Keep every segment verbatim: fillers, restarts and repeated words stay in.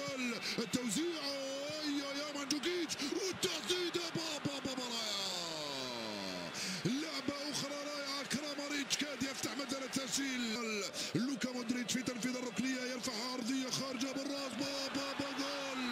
التوزيع يا يا مانجوكيتش والتسديده بابا بابا رائعه. لعبه اخرى رائعه. كراماريتش كاد يفتح مجال التسجيل. لوكا مودريتش في تنفيذ الركنيه يرفعها عرضيه خارجه بالراس بابا بابا جول.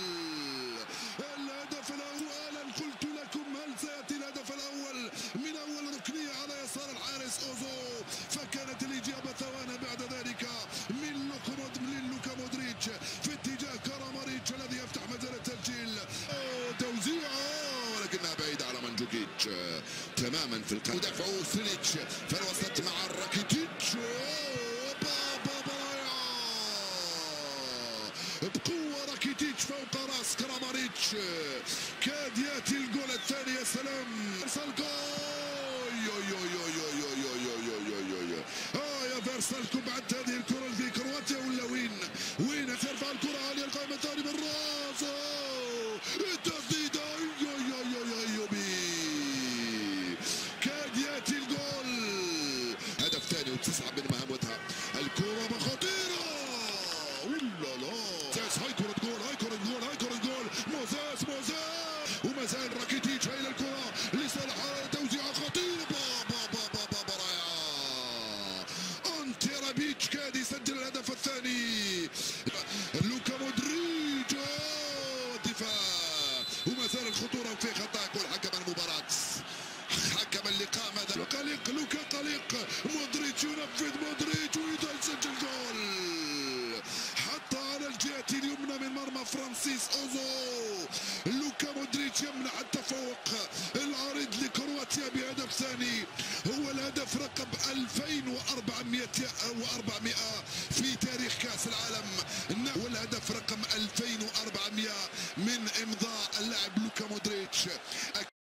الهدف الاول قلت لكم هل سياتي الهدف الاول من اول ركنيه على يسار الحارس اوزو، فكانت الاجابه ثواني بعد ذلك من لوكا مودريتش في اتجاه كراماريتش الذي يفتح مجال التسجيل. توزيع ولكنها بعيده على مانجوكيتش تماما في القلب. مدافعه سيليتش في الوسط مع راكيتيتش بابا رائعه بقوه. راكيتيتش فوق راس كراماريتش كاد ياتي الجول الثاني. يا سلام فيرسالكو يو يو يو يو يو يو يو يو يو اه يا فيرسالكو بعد هذه الكره في كرواتيا ولا وين وين ترفع الكره عاليه القائمه الثاني بالراس التسديده يو يو يو يو يو بي كاد ياتي الجول. هدف ثاني وتسعه من مهمتها. الكره خطيره ولا لا. هاي كره جول هاي كره جول هاي كره جول. موزيس موزيس وما زال راكيتيتش الى الكره لصالح توزيعه خطيره بابا بابا بابا رائعه. انتي رابيتش كاد يسجل الهدف الثاني. لوكا مودريتش الدفاع وما زال الخطوره في خطا. يقول حكم المباراه حكم اللقاء ماذا قلق. لوكا قلق. مودريتش ينفذ. مودريتش يريد ان يسجل جول. حتى على الجهه اليمنى من مرمى فرانسيس اوزو. لوكا مودريتش يمنع التفوق العريض لكرواتيا بهدف ثاني. هو الهدف رقم ألفين وأربعمائة في تاريخ كاس العالم. والهدف رقم ألفين وأربعمائة من امضاء اللاعب لوكا مودريتش.